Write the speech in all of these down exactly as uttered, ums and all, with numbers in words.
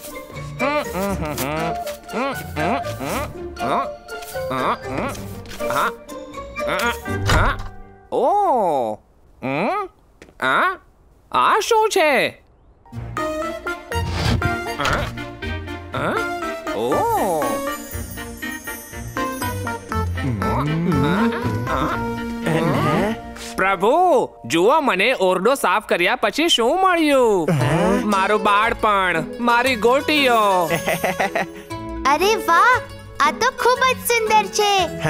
ઓ આ શું છે? ઓ પ્રભુ, જુઓ, મને ઓરડો સાફ કર્યા પછી શું મળ્યું? મારું બાળપણ, મારી ગોટીઓ. અરે વાહ, આ તો ખૂબ જ સુંદર છે.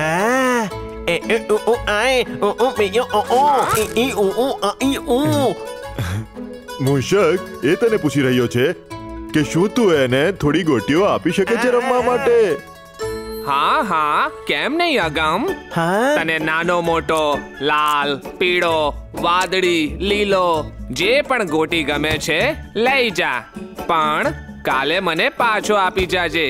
મૂષક એ તને પૂછી રહ્યો છે કે શું તું એને થોડી ગોટીઓ આપી શકે છે રમવા માટે? હા હા, કેમ નહીં અગમ. તને નાનો મોટો, લાલ, પીળો, વાદળી, લીલો જે પણ ગોટી ગમે છે લઈ જા, પણ કાલે મને પાછો આપી જાજે.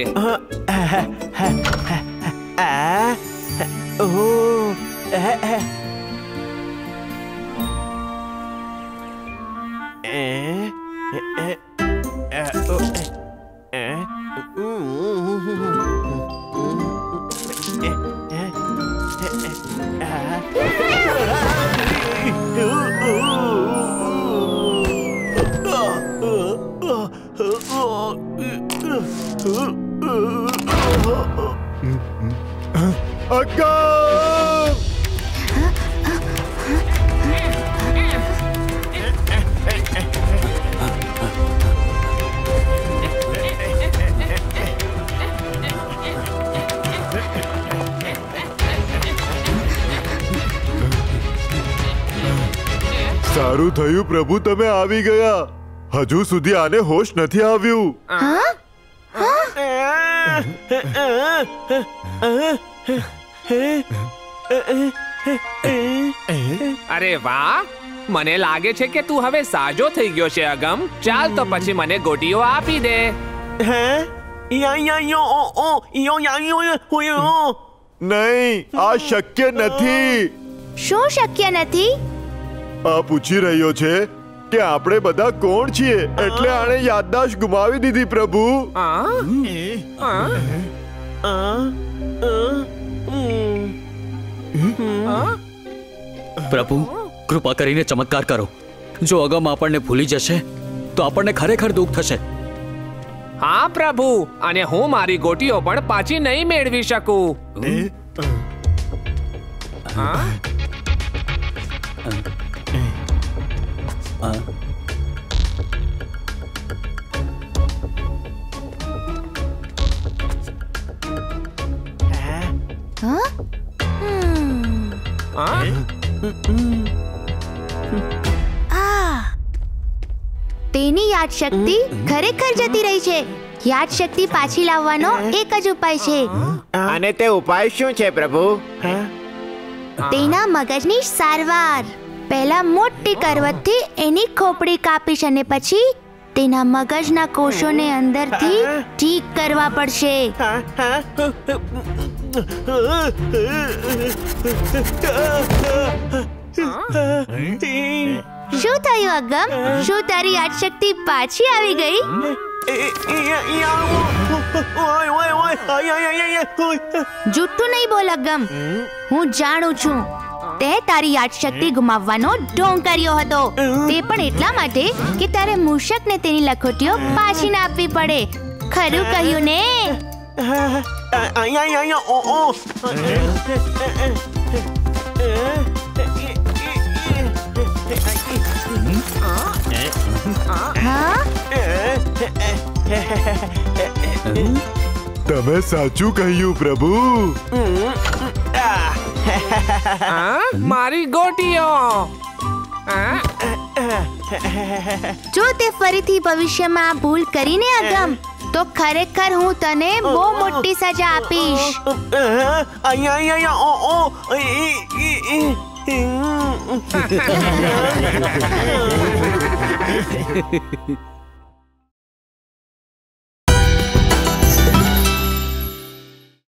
સારું થયું પ્રભુ, તમે આવી ગયા. હજુ સુધી આને હોશ નથી આવ્યું. અરે વાહ, મને લાગે છે કે તું હવે સાજો થઈ ગયો છે અગમ. ચાલ તો પછી મને ગોટીઓ આપી દે. નહીં, આ શક્ય નથી. શું શક્ય નથી? આ પૂછી રહ્યો છે કે આપણે બધા કોણ છીએ, એટલે આણે યાદદાશ્ત ગુમાવી દીધી પ્રભુ. પ્રભુ, કૃપા કરીને ચમત્કાર કરો. જો અગમ આપણને ભૂલી જશે તો આપણને ખરેખર દુઃખ થશે. હા પ્રભુ, અને હું મારી ગોટીઓ પણ પાછી નહીં મેળવી શકું. હા તેની યાદશક્તિ ખરેખર જતી રહી છે. યાદશક્તિ પાછી લાવવાનો એક જ ઉપાય છે. અને તે ઉપાય શું છે પ્રભુ? તેના મગજની સારવાર. પહેલા મોટી કરવતથી એની ખોપડી કાપીશ અને પછી તેના મગજના કોષોને અંદરથી ઠીક કરવા પડશે. શું થયું અગમ? શું તારી યાદશક્તિ પાછી આવી ગઈ? જૂઠું નહીં બોલ અગમ. હું જાણું છું તે તારી યાદશક્તિ ગુમાવવાનો ઢોંગ કર્યો હતો. તે પણ એટલા માટે કે તારે મૂષકને તેની લખોટીઓ પાછી ના આપવી પડે. ખરું કહ્યું ને? તમે સાચું કહ્યું પ્રભુ. મારી ગોટીઓ. જો તે ફરીથી ભવિષ્યમાં ભૂલ કરીને અગમ, તો ખરેખર હું તને બહુ મોટી સજા આપીશ.